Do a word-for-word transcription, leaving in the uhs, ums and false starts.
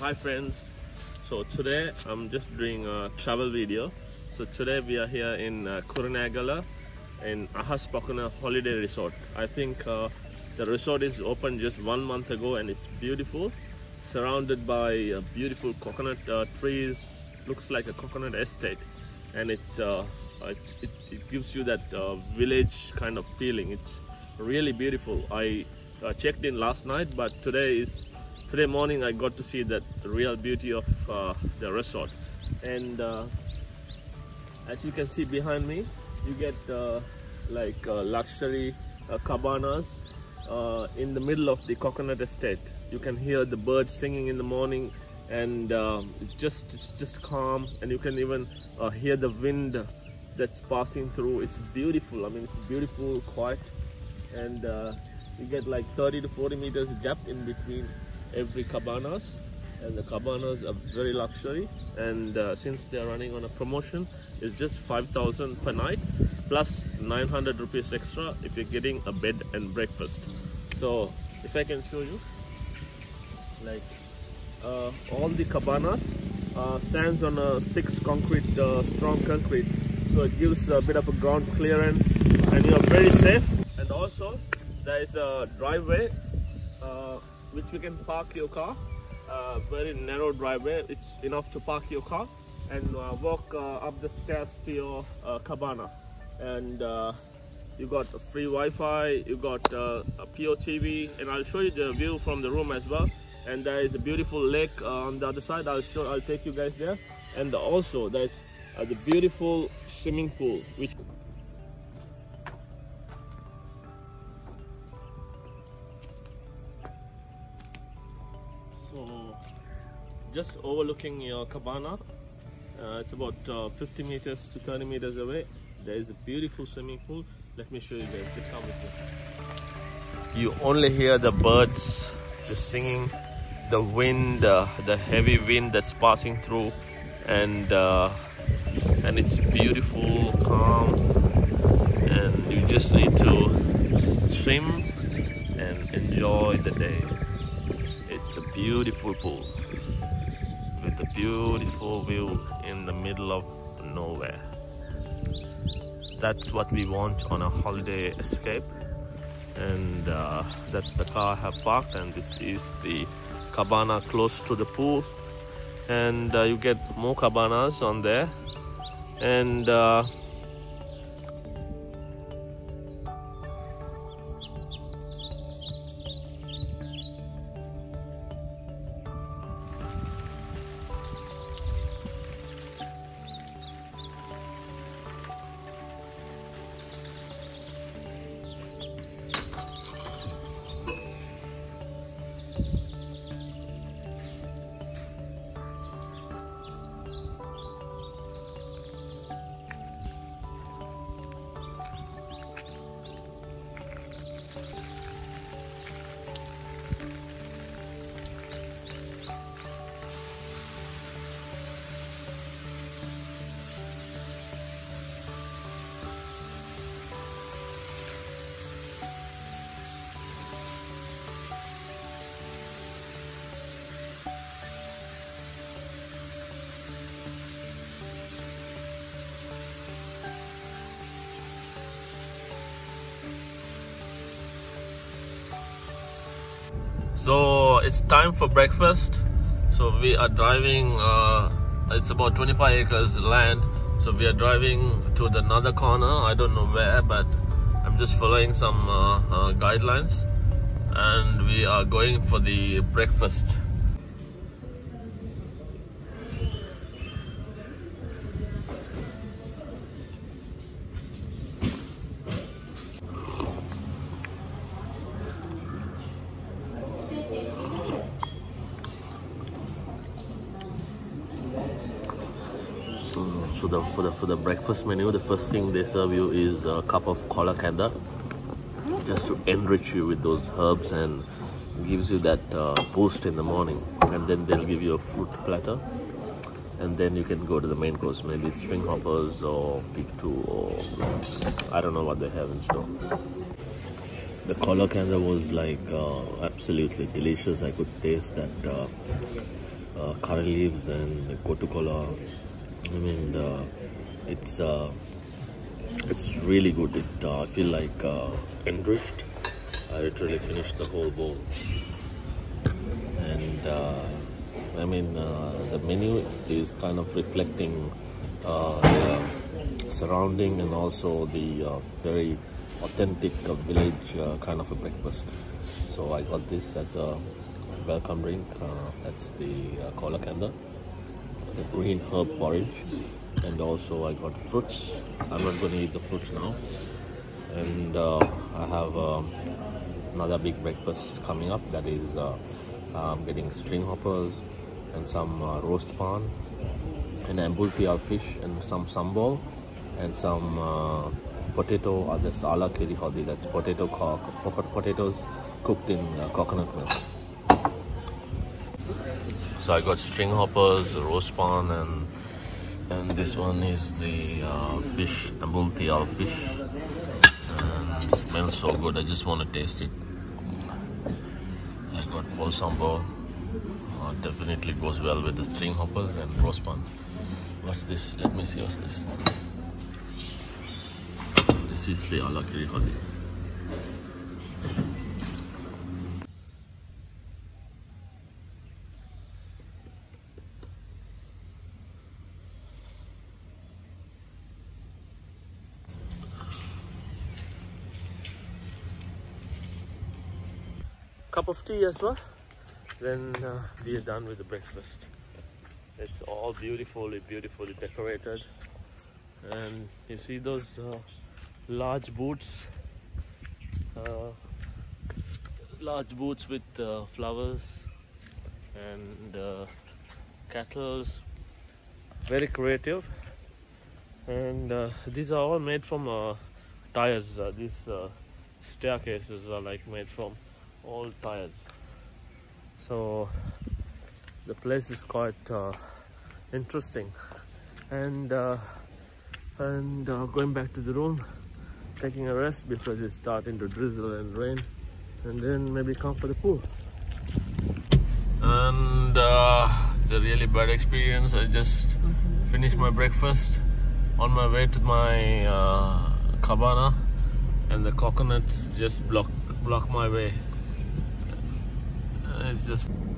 Hi friends, so today I'm just doing a travel video. So today we are here in uh, Kurunegala in Ahas Pakuna Holiday Resort. I think uh, the resort is opened just one month ago and it's beautiful, surrounded by uh, beautiful coconut uh, trees. Looks like a coconut estate, and it's, uh, it's it, it gives you that uh, village kind of feeling. It's really beautiful. I uh, checked in last night, but today is Today morning I got to see that real beauty of uh, the resort. And uh, as you can see behind me, you get uh, like uh, luxury uh, cabanas uh, in the middle of the coconut estate. You can hear the birds singing in the morning, and uh, it's just it's just calm, and you can even uh, hear the wind that's passing through. It's beautiful. I mean, it's beautiful, quiet, and uh, you get like thirty to forty meters gap in between every cabanas, and the cabanas are very luxury. And uh, since they are running on a promotion, it's just five thousand per night plus nine hundred rupees extra if you're getting a bed and breakfast. So if I can show you, like uh, all the cabanas uh, stands on a six concrete uh, strong concrete, so it gives a bit of a ground clearance and you're very safe. And also there is a driveway uh, which you can park your car, uh, very narrow driveway. It's enough to park your car and uh, walk uh, up the stairs to your uh, cabana. And uh, you got free Wi-Fi, you got uh, a P O T V, and I'll show you the view from the room as well. And there is a beautiful lake uh, on the other side. I'll show, I'll take you guys there. And also there's uh, the beautiful swimming pool, which So, just overlooking your cabana, uh, it's about uh, fifty meters to thirty meters away. There is a beautiful swimming pool. Let me show you guys. Just come with me. You only hear the birds just singing, the wind, uh, the heavy wind that's passing through, and uh, and it's beautiful, calm, and you just need to swim and enjoy the day. It's a beautiful pool with a beautiful view in the middle of nowhere. That's what we want on a holiday escape. And uh, that's the car I have parked, and this is the cabana close to the pool. And uh, you get more cabanas on there. And uh, So it's time for breakfast. So we are driving, uh, it's about twenty-five acres land. So we are driving to the another corner. I don't know where, but I'm just following some uh, uh, guidelines. And we are going for the breakfast. So the, for the for the breakfast menu, the first thing they serve you is a cup of kola kanda, just to enrich you with those herbs and gives you that uh, boost in the morning. And then they'll give you a fruit platter, and then you can go to the main course, maybe string hoppers or pig two, or I don't know what they have in store. The kola kanda was like uh, absolutely delicious. I could taste that uh, uh, curry leaves and kotu kola. I mean, uh, it's uh, it's really good. It uh, I feel like uh, enriched. I literally finished the whole bowl, and uh, I mean uh, the menu is kind of reflecting uh, the surrounding and also the uh, very authentic uh, village uh, kind of a breakfast. So I got this as a welcome drink. Uh, that's the uh, kola kanda, the green herb porridge, and also I got fruits. I'm not going to eat the fruits now. And uh, I have uh, another big breakfast coming up. That is uh, I'm getting string hoppers and some uh, roast pan and ambultial fish and some sambal and some uh, potato or this ala kiri hodi. That's potato potatoes cooked in uh, coconut milk. So I got string hoppers, roast pan, and and this one is the uh, fish, ambultial fish, and it smells so good. I just want to taste it. I got pol sambal. Uh, definitely goes well with the string hoppers and roast pan. What's this? Let me see what's this. This is the ala kiri hodi. Cup of tea as well. Then uh, we are done with the breakfast. It's all beautifully, beautifully decorated, and you see those uh, large boots, uh, large boots with uh, flowers and uh, kettles. Very creative, and uh, these are all made from uh, tires. Uh, these uh, staircases are like made from old tires. So the place is quite uh, interesting, and uh, and uh, going back to the room, taking a rest because it's starting to drizzle and rain, and then maybe come for the pool. And uh, it's a really bad experience. I just finished my breakfast on my way to my uh, cabana, and the coconuts just block block my way. It's just